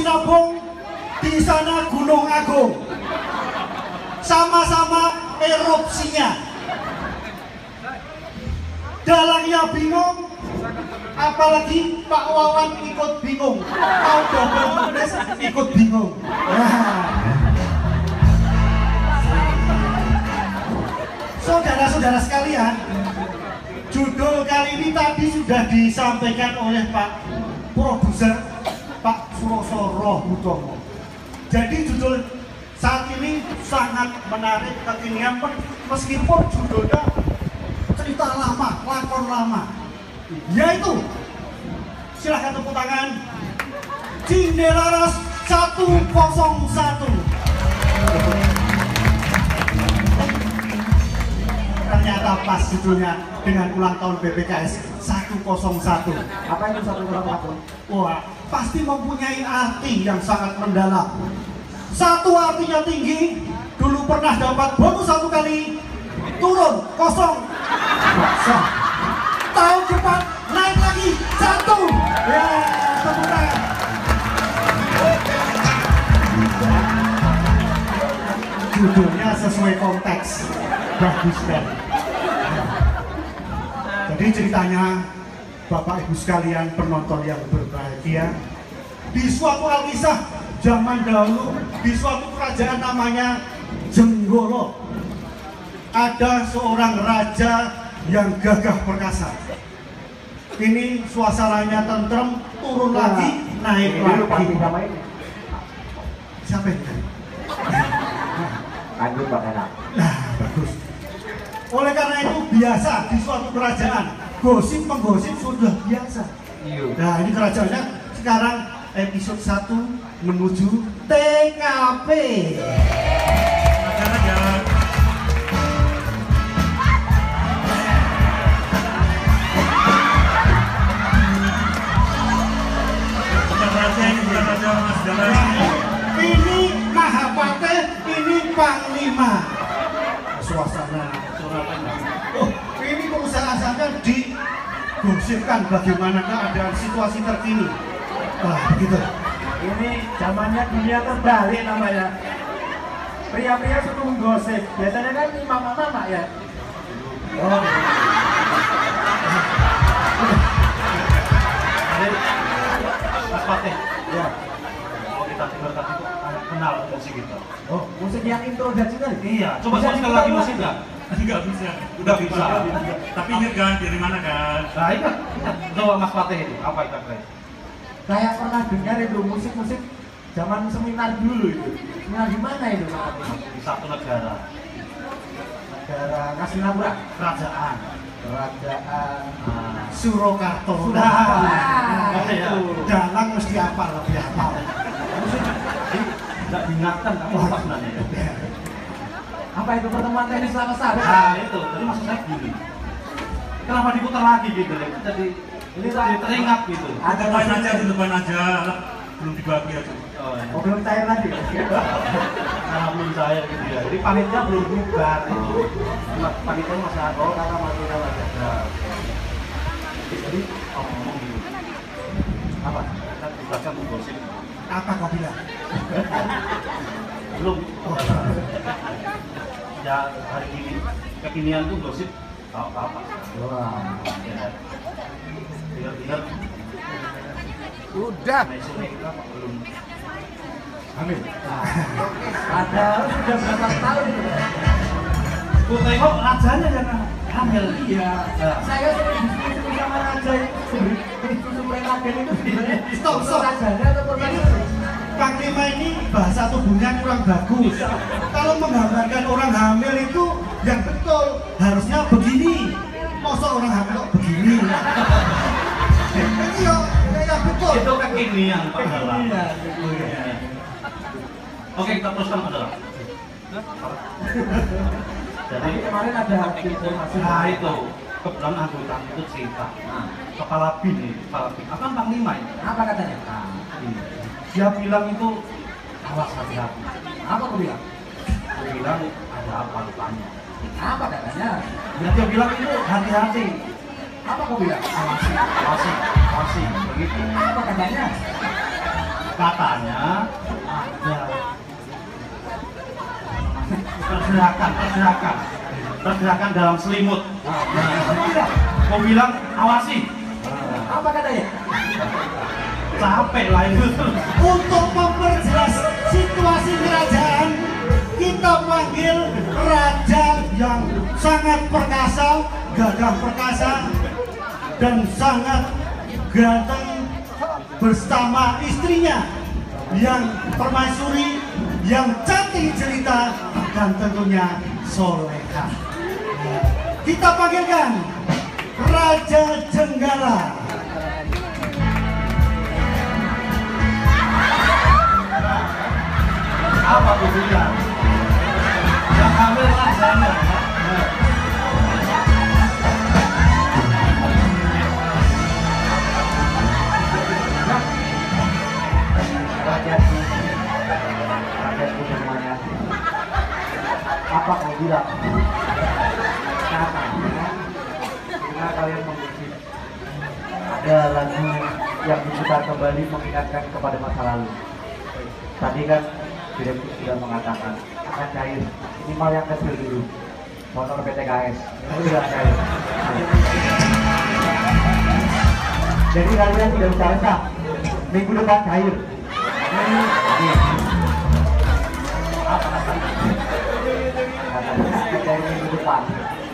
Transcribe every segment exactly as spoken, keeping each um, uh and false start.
bersinabung di sana Gunung Agung. Sama-sama erupsinya. Dalangnya bingung, apalagi Pak Wawan ikut bingung. Mau double tulis ikut bingung. Saudara-saudara sekalian, judul kali ini tadi sudah disampaikan oleh Pak Produser Pak Suroso Rohutomo. Jadi judul saat ini sangat menarik, kekinian, meskipun judulnya cerita lama, lakon lama, yaitu silahkan tepuk tangan Cinderlaras seratus satu. Ternyata pas judulnya dengan ulang tahun B P K S seratus satu. Apa itu seratus satu? Wah, pasti mempunyai arti yang sangat mendalam. Satu artinya tinggi, dulu pernah dapat bonus satu kali, turun kosong. Kosong. Tahun depan naik lagi satu. Ya, tepuk tangan. Judulnya sesuai konteks, bagus kan? Jadi ceritanya, Bapak Ibu sekalian penonton yang berbahagia, di suatu alkisah zaman dahulu, di suatu kerajaan namanya Jenggolo, ada seorang raja yang gagah perkasa. Ini suasananya tentrem, turun nah, lagi, naik lagi. Siapa ini? Lanjut Pak Enak. Nah, bagus. Oleh karena itu biasa di suatu kerajaan, gosip menggosip sudah biasa. Nah, ini kerajaannya sekarang episode satu menuju T K P. Aja-aja. Ini Mahapate, ini Panglima. Suasana Surabaya. Oh, ini perusahaan saja digosipkan bagaimana keadaan situasi terkini. Wah, begitu. Ini zamannya dunia terbalik namanya. Pria-pria suka menggosip. Biasanya kan ini mama-mama ya. Oh. Mas Fatih, ya. Kalau kita dengar tadi itu kenal musik kita. Oh, musik yang introduksi tadi? Iya, coba Bisa sekali lagi musik nggak? Enggak bisa. Udah bisa. Tapi ingat kan dari mana kan? Nah, ingat, ingat. Coba Mas Fatih itu, apa itu guys? Saya pernah dengar itu musik-musik zaman seminar dulu itu. Seminar di mana itu Pak Fatih? Di satu negara. Negara Ngastinapura. Kerajaan. Kerajaan Nah, Surakarta. Sudah. Nah, iya. itu dalang mesti apa lebih apa. nggak diingatkan, kamu lupa sebenarnya. Apa itu pertemuan teknis lama sahabat? Nah, itu. Jadi maksud saya gini. Kenapa diputar lagi gitu ya? Jadi ini tadi teringat gitu. Ada depan aja, di depan aja. Belum dibagi aja. Oh, Oh, belum cair lagi. karena belum saya gitu ya. Jadi panitia belum bubar itu. Panitia masih ada, oh kakak masih ada masih ada. Jadi oh, ngomong gitu. Apa? Kita tugasnya menggosip. Apa kau bilang? Belum. Oh. Ya hari ini kekinian tuh gosip apa apa. Wah. Ya. Dengar-dengar. Udah. Besok kita belum. Amin. Padahal sudah berapa tahun itu? Gue tengok rajanya yang hamil. Iya. Nah. Saya sering diskusi sama raja itu. Diskusi mereka itu sebenarnya. Stop, stop. Rajanya atau permanen? Panglima ini bahasa tubuhnya kurang bagus. Kalau menggambarkan orang hamil itu yang betul harusnya begini. Masa orang hamil kok begini? Ini ya, ya betul. Itu kekinian Pak Dala. Iya. Oke, kita teruskan Pak Dala. Jadi Tapi kemarin ada informasi. nah itu kebetulan anggota itu cerita. Nah, kepala bin nih, kepala bin. Akan Panglima ini. Apa katanya? Nah, ini. Dia bilang itu awas hati-hati. Apa kau bilang? Dia bilang ada apa rupanya. Apa katanya? Ya, dia bilang itu hati-hati. Apa kau bilang? Awasi, awasi, awasi. Begitu. Apa katanya? katanya ada pergerakan, pergerakan, pergerakan dalam selimut. Nah, kau bilang awasi. Apa katanya? Capek lah itu. Untuk memperjelas situasi kerajaan, kita panggil raja yang sangat perkasa, gagah perkasa, dan sangat ganteng bersama istrinya yang permaisuri, yang cantik jelita, dan tentunya soleha. Kita panggilkan Raja Jenggala. Apa tuh bilang? Yang hamil rajanya. Rakyatku, rakyatku semuanya. Apa kau bilang? Katanya, karena kalian mengusik. Ada lagu yang diputar kembali mengingatkan kepada masa lalu. Tadi kan direktur sudah mengatakan akan cair. Minimal yang kecil dulu. Motor P T K S itu sudah cair. Jadi kalian tidak usah resah. Minggu depan cair. Dari minggu depan.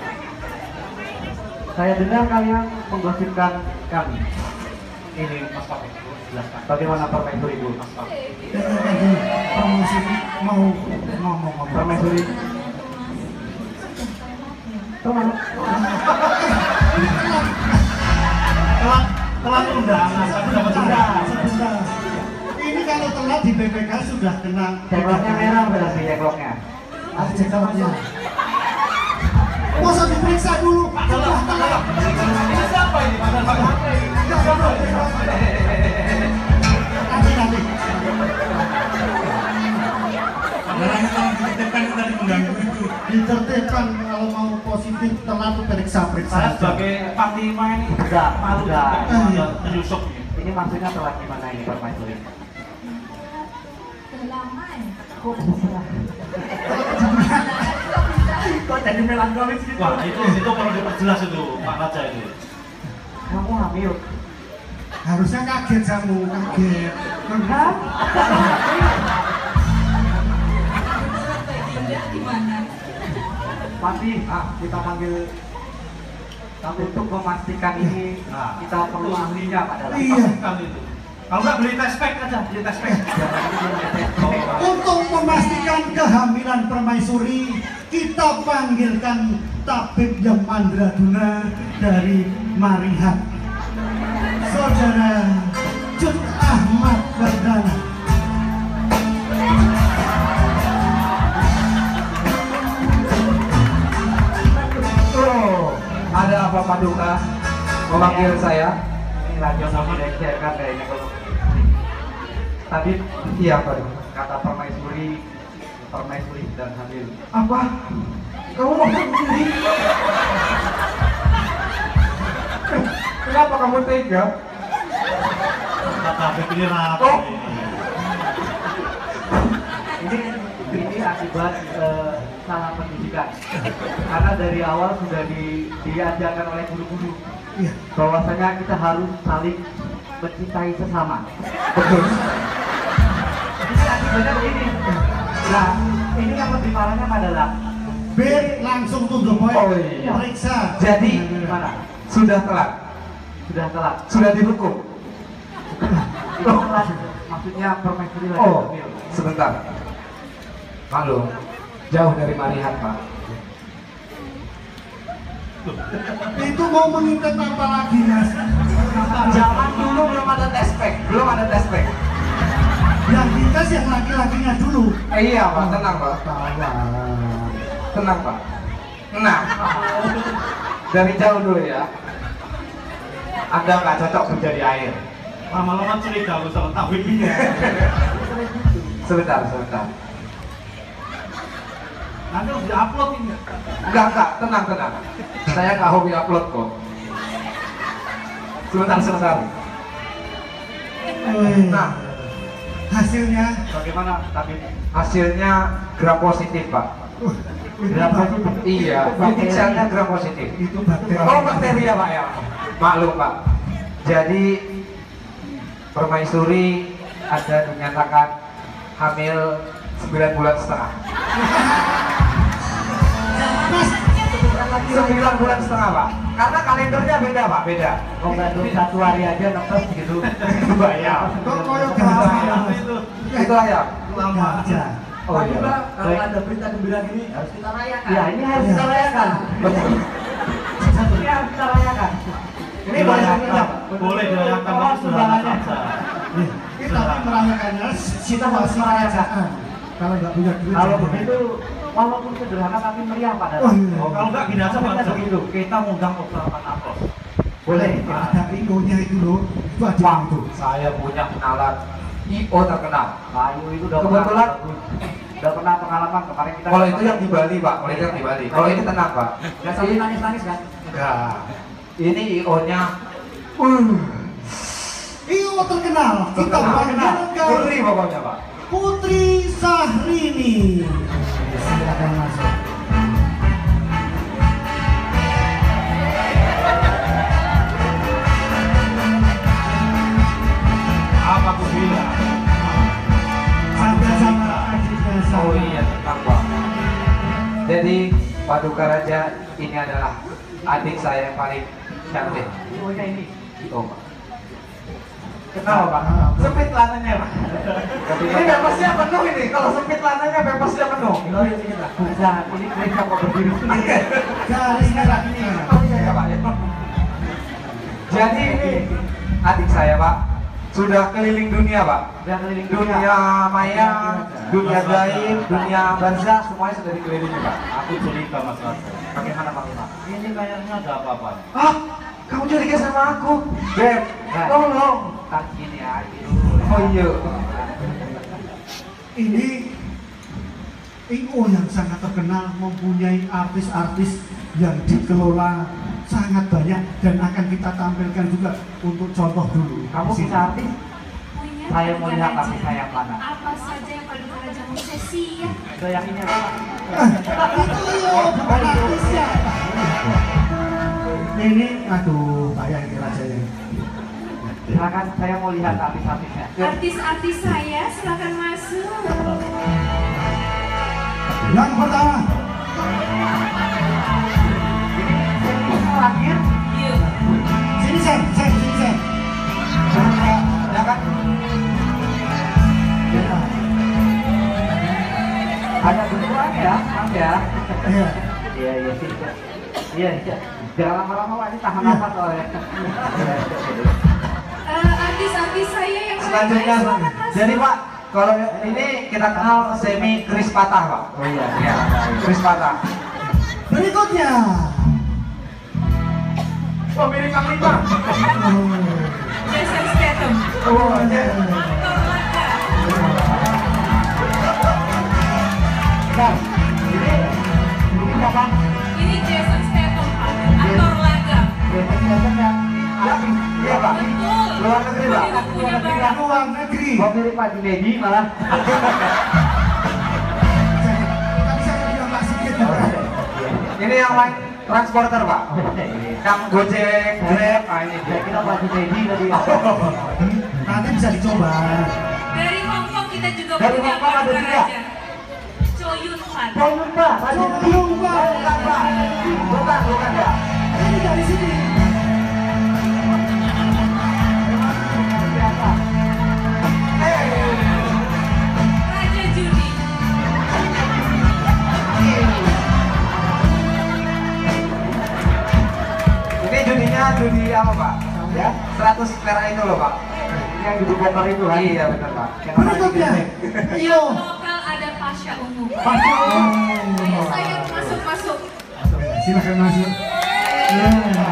Saya dengar kalian menggosipkan kami. Ini Mas Papi, jelaskan. Bagaimana permaisuri Bu? Mas Papi. Promosi mau ngomong-ngomong. Permaisuri. Teman. Telat, telat undangan, tapi dapat undangan. Sebentar. Ini kalau telat di B P K sudah kena. Cekloknya merah berarti cekloknya. Ada cekloknya. Masa diperiksa dulu. Telah, telah. Ini siapa ini? Padahal Pak Nanti, nanti. Karena itu yang ditertibkan itu tadi mengganggu itu. Ditertibkan kalau mau positif telat itu periksa-periksa. saya sebagai panglima ini Sudah, malu sudah. juga menyusup ini. Ini maksudnya telat gimana ini permaisuri? Kok bisa? Kok jadi melankolis gitu? Wah itu itu perlu diperjelas itu Pak Raja itu. Kamu hamil? Harusnya kaget kamu, kaget. Hah? Pasti, ah, kita panggil tapi untuk memastikan ini Nah. kita perlu ahlinya Pak Dalam. Iya. Pastikan itu. Kalau nggak beli test pack aja, beli test pack. Untuk memastikan kehamilan permaisuri, kita panggilkan tabib yang mandraduna dari Marihat, Saudara Jut Ahmad Bardana. Oh, ada apa Paduka? Memanggil saya? Ini radio sama kan kayaknya kalau tadi Iya Paduka. kata permaisuri, permaisuri sedang hamil. Apa? Kamu mau sendiri? Kenapa kamu tega? Kata ini rapi. Oh. Ini ini akibat eh, salah pendidikan. Karena dari awal sudah di, diajarkan oleh guru-guru Iya. bahwasanya kita harus saling mencintai sesama. Betul. Ini akibatnya begini. Nah, ini yang lebih parahnya adalah B langsung tunggu poin. Oh, iya. Periksa. Jadi gimana? sudah telat, Sudah telat. sudah dihukum. Itu telat. Maksudnya permaisuri lagi Oh, hamil. sebentar. Halo, jauh dari Marihat Pak. Itu mau mengingat apa lagi, Mas? Zaman dulu belum ada test pack, belum ada test pack. Yang dites yang laki-lakinya dulu. Eh, iya Pak, tenang Pak. Tenang Pak. Nah, dari jauh dulu ya. Anda nggak cocok kerja di air. Lama-lama curiga aku sama tabib ini. Sebentar, sebentar. Nanti harus diupload ini. Enggak, enggak, tenang, tenang. Saya nggak hobi upload kok. Sebentar, sebentar. Eh, Nah, hasilnya Bagaimana tapi Hasilnya gram positif pak. uh, Gram positif? Iya, inisialnya gram positif. itu bakteri. Oh bakteri ya pak ya. Maklum pak. Jadi permaisuri ada dinyatakan hamil sembilan bulan setengah. Mas, sembilan bulan setengah pak. Karena kalendernya beda pak, beda. Kok baru satu hari aja nempel gitu. Bayar. kok koyo gajah itu Itu ayam. gajah. Oh iya. Kalau ada berita gembira gini harus kita rayakan. Ya ini harus Iya. kita rayakan. Betul. Ini harus kita rayakan. Ini boleh diminum. boleh dirayakan tapi sederhana saja. Kita tapi merayakannya Kita harus merayakan. kalau nggak punya duit Kalau jangan. begitu, walaupun sederhana tapi meriah Pak Oh, Datang. iya. Oh, kalau enggak gini aja Pak, Kita begitu. Kita ngundang beberapa napos. Boleh. ada ikonya itu loh, itu ada Pak, itu. saya punya kenalan I O terkenal. Kayu itu udah Kebetulan- pernah, udah pernah pengalaman kemarin kita. Kalau itu yang di Bali pak, kalau itu yang di Bali. Kalau ini tenang pak. nggak sampai nangis-nangis kan? Enggak. Ini I O-nya. Uh, Iyo terkenal, kita terkenal. banggakan Putri pokoknya pak. Putri Sahrini. Silakan masuk. Apa aku bilang? Sama-sama adiknya sama. Oh iya tenang pak. Jadi Paduka Raja ini adalah adik saya yang paling cantik. I O-nya ini. Oh pak. Kenapa Pak? Sempit lananya pak. Ini bebasnya penuh ini. Kalau sempit lananya bebasnya penuh. Oh iya sedikit lah. Bukan, ini gereja kok berdiri sendiri. Garis merahnya. Oh iya ya pak. ya. Jadi ini adik saya pak sudah keliling dunia pak. Udah keliling Dunia maya, dunia gaib, dunia barzah semuanya sudah dikelilingi pak. Aku curiga Mas Raja. Bagaimana pak Imam? Ini kayaknya ada apa-apa. Ah, kamu curiga sama aku, Beb? Tolong. Tak gini ya, ini dulu. Oh iya. Ini I O yang sangat terkenal, mempunyai artis-artis yang dikelola sangat banyak dan akan kita tampilkan juga untuk contoh dulu. Kamu Sini. bisa artis? Punya Saya mau Paduka lihat Raja. tapi saya yang mana? Apa saja yang Paduka Raja mau sesi ya? Udah yang ini apa Pak? Itu I O bukan artisnya. Ini aduh kayak ini rajanya. Silakan, saya mau lihat artis-artisnya. Artis-artis saya silakan masuk. Yang pertama, Terakhir, Yuk. sini Sen, Sen, sini Sen. Ya kan? ada bentukan ya, Mas ya? Iya. Iya, iya sih. Iya, iya. Jangan lama-lama Pak, ini tahan nafas soalnya. Eh, artis-artis saya yang Selanjutnya, silakan masuk. jadi Pak, kalau ini kita kenal semi Kris Patah Pak. Oh iya, Iya, Kris Patah. Berikutnya. Oh mirip Kang Lima. Oh. Jason Statham. Oh, iya. Aktor laga. Nah, ini ini siapa? Ini Jason Statham, Pak. Aktor laga. Jason Statham yang artis. Iya Pak. Betul. Luar negeri, Pak. Tidak punya barang. Luar negeri. Kok mirip Pak Junedi malah? Tadi saya bilang Pak Sigit. Ini yang lain transporter Pak. Kang Gojek, Grab, ah ini Saya dia. kira Pak Junedi tadi. Nanti bisa dicoba. Dari Hong Kong kita juga Dari punya Hong Kong ada Paduka juga? Raja. Cho Yun Fan. Jangan Pak, tadi Belum, Pak. Bukan Pak. Bukan, bukan ya. Ini dari sini. siapa? Raja Judi. Ini judinya judi apa Pak? Ya, seratus perak itu loh Pak. Yang di poker itu kan? Iya benar Pak. Yang mana Berikutnya. di Iyo. Lokal ada Pasha Ungu. Pasha Ungu. Ayo saya masuk masuk. Silakan masuk. Ya.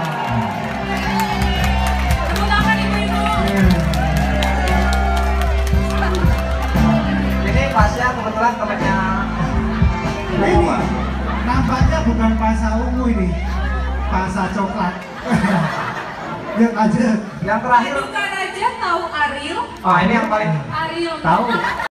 Tepuk tangan ibu-ibu. Ini Pasnya kebetulan temannya Ini nampaknya bukan pasa ungu ini, pasa coklat. Lihat aja. yang terakhir Paduka Raja tahu Ariel? Oh ini yang paling Ariel. Tahu.